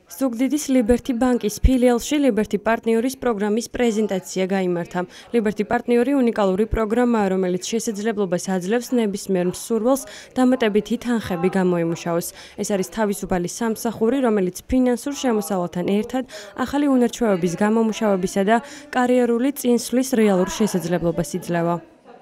ზუგდიდის ლიბერთი ბანკის ფილიალში ლიბერთი პარტნიორის პროგრამის პრეზენტაცია გაიმართა. ლიბერთი პარტნიორი უნიკალური პროგრამაა, რომელიც შესაძლებლობას აძლევს ნებისმიერ მსურველს დამატებითი თანხები გამოიმუშაოს. ეს არის თავისუფალი სამსახური, რომელიც ფინანსურ შემოსავალთან ერთად ახალი უნარჩვევების გამომუშავებისა და კარიერული წინსვლის რეალურ შესაძლებლობას იძლევა.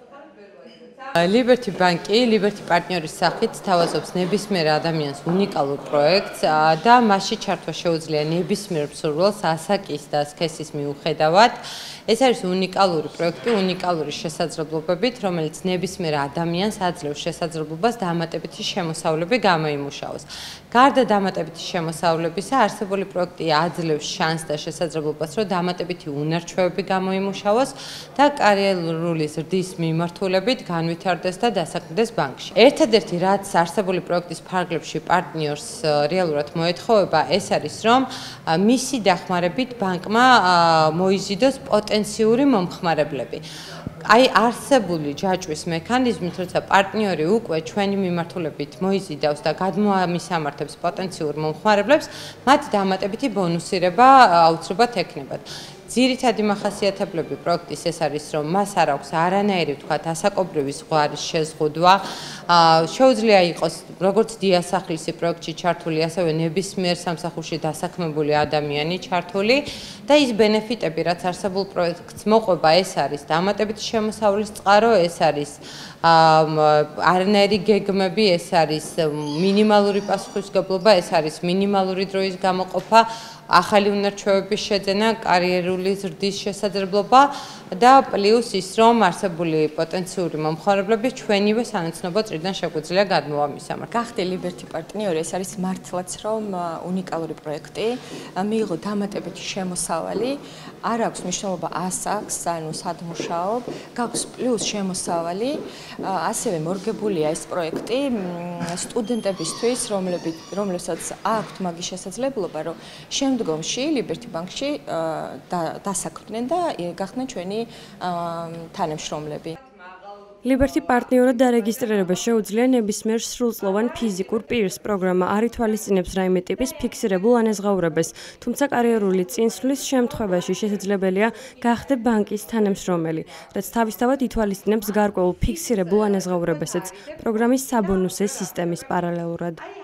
ლიბერთი ბანკი ლიბერთი პარტნიორის სახით თავაზობს ნებისმიერ ადამიანს უნიკალურ პროექტს და მასში ჩართვა შეუძლია ნებისმიერ მსურველს ასაკის და სქესის მიუხედავად. ეს არის უნიკალური პროექტი, უნიკალური შესაძლებლობებით, რომელიც ნებისმიერ ადამიანს აძლევს შესაძლებლობას დამატებითი შემოსავლები გამოიმუშაოს. გარდა დამატებითი შემოსავლებისა, არსებული პროექტი აძლევს შანსს და შესაძლებლობას, რომ დამატებითი უნარჩვევები გამოიმუშაოს და კარიერული ზრდის მიმართულებით განვითარდეს და დასაქმდეს ბანკში. ერთადერთი რაც არსებული პროექტის ფარგლებში პარტნიორს რეალურად მოეთხოვება, ეს არის, რომ მისი დახმარებით ბანკმა მოიზიდოს პოტენციური მომხმარებლები. აი არსებული ჯაჭვის მექანიზმით, როცა პარტნიორი უკვე ჩვენი მიმართულებით მოიზიდავს და გადმოამისამართებს პოტენციურ მომხმარებლებს, მათ დამატებითი ბონუსირება აუცილებლად ექნებათ. ძირითადი მახასიათებლები პროექტის ეს არის, რომ მას არ აქვს არანაირი ვთქვათ ასაკობრივი ზღვარის შეზღუდვა. შეუძლია იყოს როგორც დიასახლისი პროექტში ჩართული, ასევე ნებისმიერ სამსახურში დასაქმებული ადამიანი ჩართული და ის ბენეფიტები, რაც არსებულ პროექტს მოყვება, ეს არის დამატებითი შემოსავლის წყარო, ეს არის არანაირი გეგმები, ეს არის მინიმალური პასუხისმგებლობა, ეს არის მინიმალური დროის გამოყოფა, ახალი უნარჩვევების შეძენა, კარიერული ზრდის შესაძლებლობა და პლუს ის, რომ არსებული პოტენციური მომხმარებლები ჩვენივე სანაცნობო წრიდან შეგვიძლია გადმოვამისამართოთ. გახდი ლიბერთი პარტნიორი, ეს არის მართლაც რომ უნიკალური პროექტი, მიიღო დამატებითი შემოსავალი, არ აქვს მნიშვნელობა ასაკს, ანუ სად მუშაობ, გაქვს პლუს შემოსავალი, ასევე მორგებულია ეს პროექტი სტუდენტებისთვის, რომლებსაც აქვთ მაგის შესაძლებლობა, რომ შემდგომში ლიბერთი ბანკში დასაქმდნენ და გახდნენ ჩვენი თანამშრომლები. ლიბერთი პარტნიორად დარეგისტრირება შეუძლია ნებისმიერ სრულწლოვან ფიზიკურ პირს. პროგრამა არ ითვალისწინებს რაიმე ტიპის ფიქსირებულ ანაზღაურებას, თუმცა კარიერული წინსვლის შემთხვევაში შესაძლებელია გახდე ბანკის თანამშრომელი, რაც თავისთავად ითვალისწინებს გარკვეულ ფიქსირებულ ანაზღაურებასაც პროგრამის საბონუსე სისტემის პარალელურად.